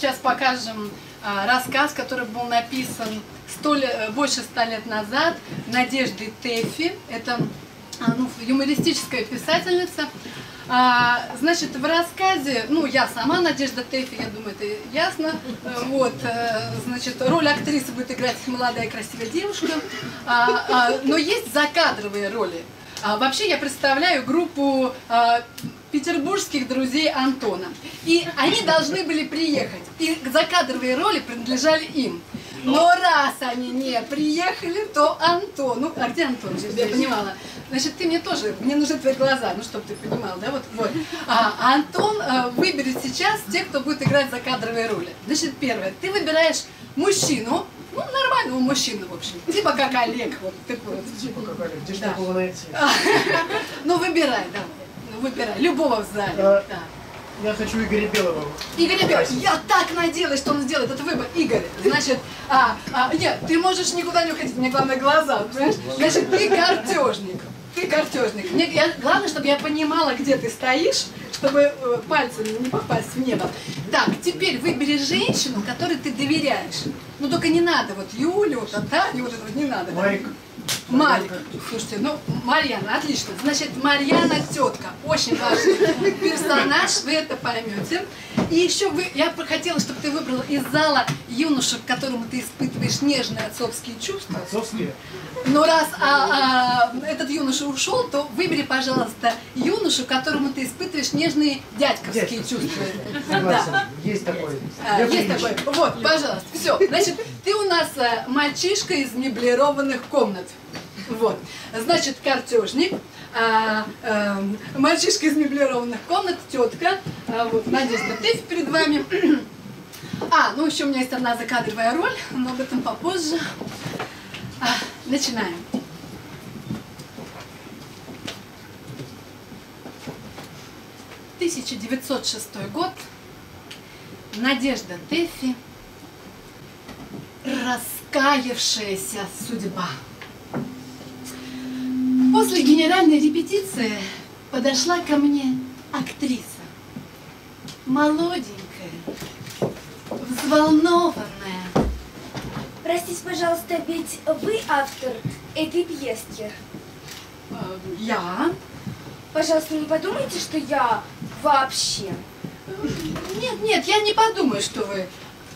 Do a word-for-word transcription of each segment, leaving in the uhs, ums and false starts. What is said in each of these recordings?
сейчас покажем а, рассказ, который был написан сто лет, больше ста лет назад Надеждой Тэффи. Это а, ну, юмористическая писательница. А, значит, в рассказе, ну, я сама Надежда Тэффи, я думаю, это ясно. Вот, значит, роль актрисы будет играть молодая красивая девушка. А, а, но есть закадровые роли. А, вообще я представляю группу а, петербургских друзей Антона. И они должны были приехать. И закадровые роли принадлежали им. Но раз они не приехали, то Антон... Ну, а где Антон? Чтобы я понимала. Значит, ты мне тоже... Мне нужны твои глаза, ну, чтобы ты понимал, да? Вот, вот. А, Антон а, выберет сейчас тех, кто будет играть закадровые роли. Значит, первое. Ты выбираешь мужчину, ну, нормального мужчину, в общем. Типа как Олег, вот такой вот. Типа как Олег, где же такого найти? Ну, выбирай, давай. Ну, выбирай. Любого в зале. А, да. Я хочу Игоря Белого. Игоря Белого. Я так надеялась, что он сделает этот выбор. Игорь, значит, а, а, нет, ты можешь никуда не уходить, мне главное глаза, понимаешь? Значит, ты картежник. Ты картежник. Мне, я, главное, чтобы я понимала, где ты стоишь, чтобы э, пальцами не попасть в небо. Так, теперь выбери женщину, которой ты доверяешь. Ну, только не надо, вот Юлю, вот Таню, вот это вот не надо. Марик. Марик. Слушайте, ну, Марьяна, отлично. Значит, Марьяна тетка. Очень важный персонаж, вы это поймете. И еще вы, я бы хотела, чтобы ты выбрала из зала юношу, к которому ты испытываешь нежные отцовские чувства. Отцовские? Но раз а, а, этот юноша ушел, то выбери, пожалуйста, юношу, к которому ты испытываешь нежные дядьковские Дядьковские. чувства. Согласен. Да. Есть такой. А, есть такой. Вот, пожалуйста. Все. Значит, ты у нас а, мальчишка из меблированных комнат. Вот. Значит, картежник, а, а, мальчишка из меблированных комнат, тетка, а, вот, Надежда Тэффи перед вами. А, ну еще у меня есть одна закадровая роль, но об этом попозже. А, начинаем. тысяча девятьсот шестой год. Надежда Тэффи. Раскаявшаяся судьба. После генеральной репетиции подошла ко мне актриса. Молоденькая, взволнованная. Простите, пожалуйста, ведь вы автор этой пьески? Я? Пожалуйста, не подумайте, что я вообще. Нет, нет, я не подумаю, что вы...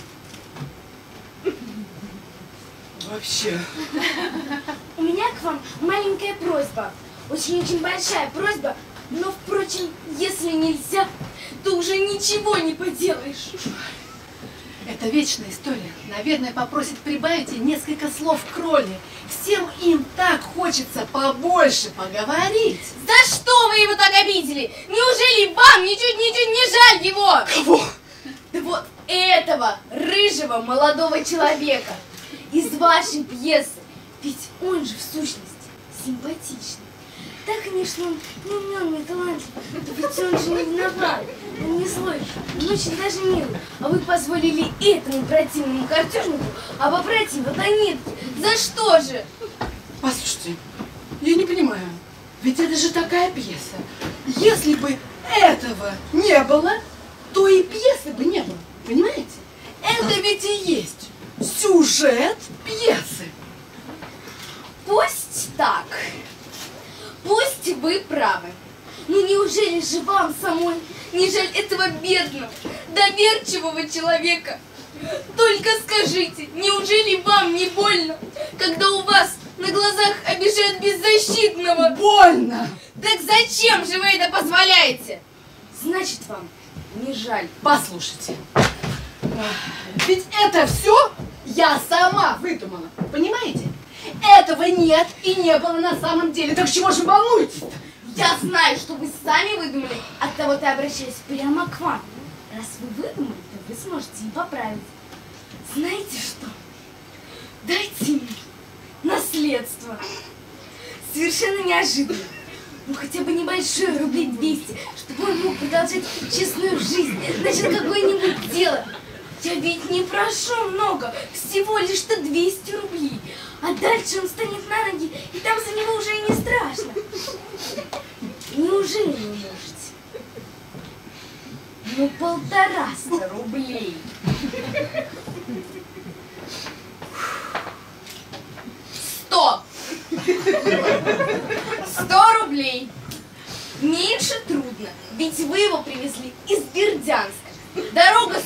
Вообще. У меня к вам маленькая просьба. Очень-очень большая просьба. Но, впрочем, если нельзя, то уже ничего не поделаешь. Это вечная история. Наверное, попросит прибавить ей несколько слов к роли. Всем им так хочется побольше поговорить. За что вы его так обидели? Неужели вам ничуть-ничуть не жаль его? Кого? Да вот этого рыжего молодого человека из вашей пьесы. Ведь он же в сущности симпатичный. Да, конечно, он не умен, не талантлив, но ведь он же не виноват. Он не злой, он очень даже милый. А вы позволили этому противному картежнику обобрать его до нитки. За что же? Послушайте, я не понимаю, ведь это же такая пьеса. Если бы этого не было, то и пьесы бы не было. Понимаете? Это ведь и есть сюжет пьесы. Пусть так. Пусть вы правы. Но неужели же вам самой не жаль этого бедного, доверчивого человека? Только скажите, неужели вам не больно, когда у вас на глазах обижают беззащитного? Больно! Так зачем же вы это позволяете? Значит, вам не жаль. Послушайте, ведь это все я сама выдумала, понимаете? Этого нет и не было на самом деле. Так чего же вы волнуетесь-то? Я знаю, что вы сами выдумали. Оттого-то я обращаюсь прямо к вам. Раз вы выдумали, то вы сможете и поправить. Знаете что? Дайте мне наследство. Совершенно неожиданно. Ну хотя бы небольшое, рублей двести, чтобы он мог продолжать честную жизнь, начать какое-нибудь дело. Я ведь не прошу много, всего лишь-то двести рублей. А дальше он встанет на ноги, и там за него уже и не страшно. Неужели не можете? Ну, полтораста рублей.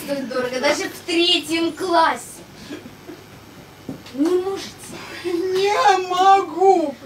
стоит дорого, даже в третьем классе. Не можете? Не могу.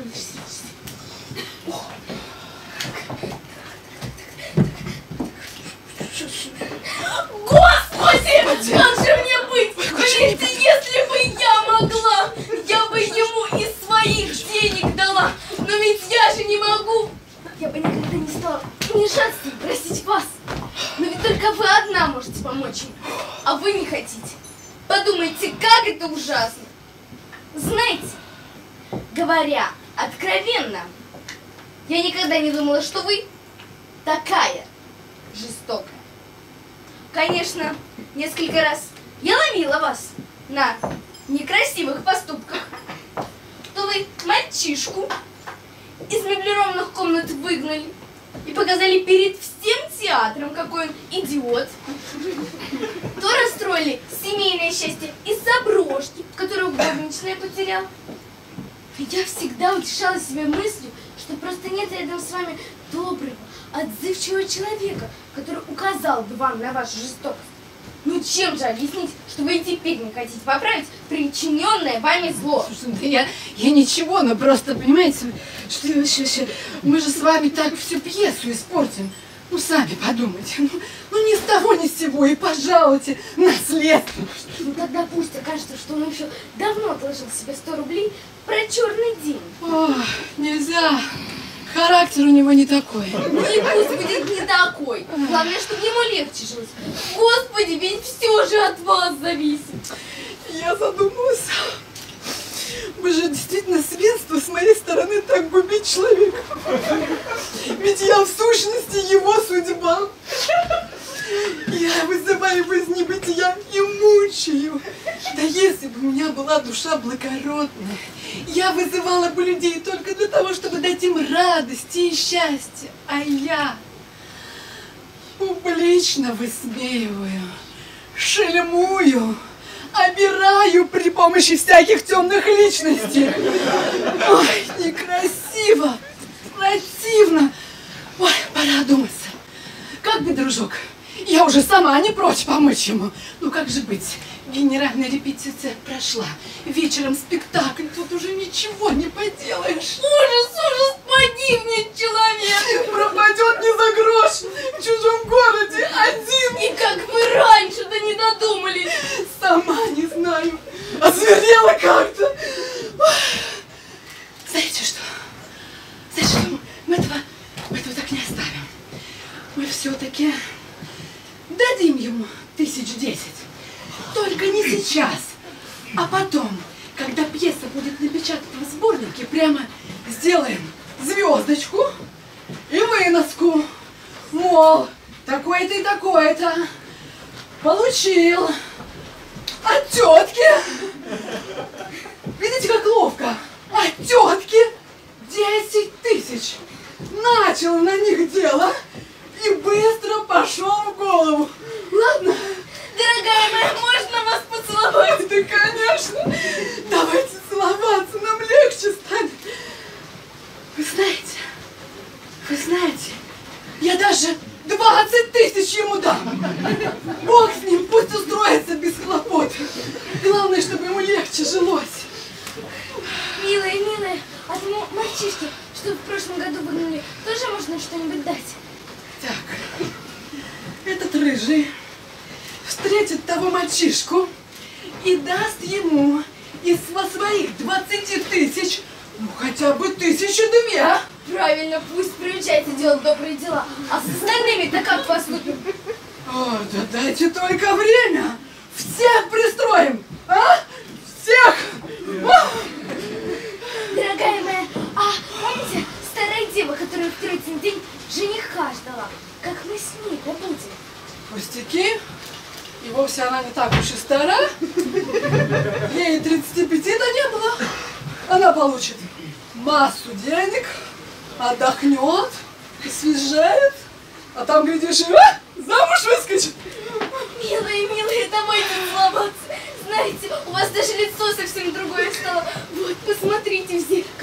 Господи, как же мне быть? Поверьте, если бы я могла, я бы ему из своих денег дала. Но ведь я же не могу. Я бы никогда не стала унижаться и просить вас. Но ведь только вы одна можете помочь ему, а вы не хотите. Подумайте, как это ужасно. Знаете, говоря откровенно, я никогда не думала, что вы такая жестокая. Конечно, несколько раз я ловила вас на некрасивых поступках. То вы мальчишку из меблированных комнат выгнали и показали перед всем театром, какой он идиот. То расстроили семейное счастье из-за брошки, которую горничная потеряла. Я всегда утешала себя мыслью, что просто нет рядом с вами доброго, отзывчивого человека, который указал бы вам на вашу жестокость. Ну чем же объяснить, что вы и теперь не хотите поправить причиненное вами зло? Слушай, да я, я ничего, но просто, понимаете, что вообще, вообще, мы же с вами так всю пьесу испортим. Ну, сами подумайте. Ну, ну ни с того, ни с сего, и пожалуйте наследство. Ну, тогда пусть окажется, что он еще давно отложил себе сто рублей про черный день. О, нельзя. Характер у него не такой. Ну и пусть будет не такой. Главное, чтобы ему легче жилось. Господи, ведь все же от вас зависит. Я задумалась. Вы же действительно свинство с моей стороны так губить человека. Ведь я в сущности его судьба. Я вызываю его из небытия и мучаю. Да если бы у меня была душа благородная, я вызывала бы людей только для того, чтобы дать им радости и счастье. А я публично высмеиваю, шельмую, обираю при помощи всяких темных личностей. Ой, некрасиво, противно. Ой, пора одуматься. Как бы, дружок, я уже сама не прочь помочь ему. Ну как же быть? Генеральная репетиция прошла. Вечером спектакль, тут уже ничего не поделаешь. Ужас, ужас, погибнет человек. Пропадет не за грош в чужом городе, один. И как мы раньше-то не додумались. Сама не знаю. Озверела как-то. Знаете что? Знаете что? Мы этого, мы этого так не оставим. Мы все-таки дадим ему тысяч десять. Только не сейчас, а потом, когда пьеса будет напечатана в сборнике, прямо сделаем звездочку и выноску. Мол, такое-то и такое-то получил от тетки. Видите, как ловко? От тетки десять тысяч. Начал на них дело и быстро пошел в голову. Ладно? Дорогая моя, можно вас поцеловать? Да, конечно. Давайте целоваться, нам легче станет. Вы знаете, вы знаете, я даже двадцать тысяч ему дам. Бог с ним, пусть устроится без хлопот. Главное, чтобы ему легче жилось. Милая, милая, а тому мальчишке, что в прошлом году выгнали, тоже можно что-нибудь дать? Так, этот рыжий встретит того мальчишку и даст ему из своих двадцати тысяч, ну хотя бы тысячи две. Правильно, пусть приучается делать добрые дела. А с остальными-то как поступим? О, да дайте только время. Всех пристроим, а? Всех! О! Дорогая моя, а помните старая дева, которая в Третий день жениха ждала? Как мы с ней побудем? Пустяки. И вовсе она не так уж и стара. Ей тридцати пяти-то не было. Она получит массу денег, отдохнет, свежает, а там, глядишь, и а, замуж выскочит. Милая, милая, давайте целоваться. Знаете, у вас даже лицо совсем другое стало. Вот, посмотрите в зеркало.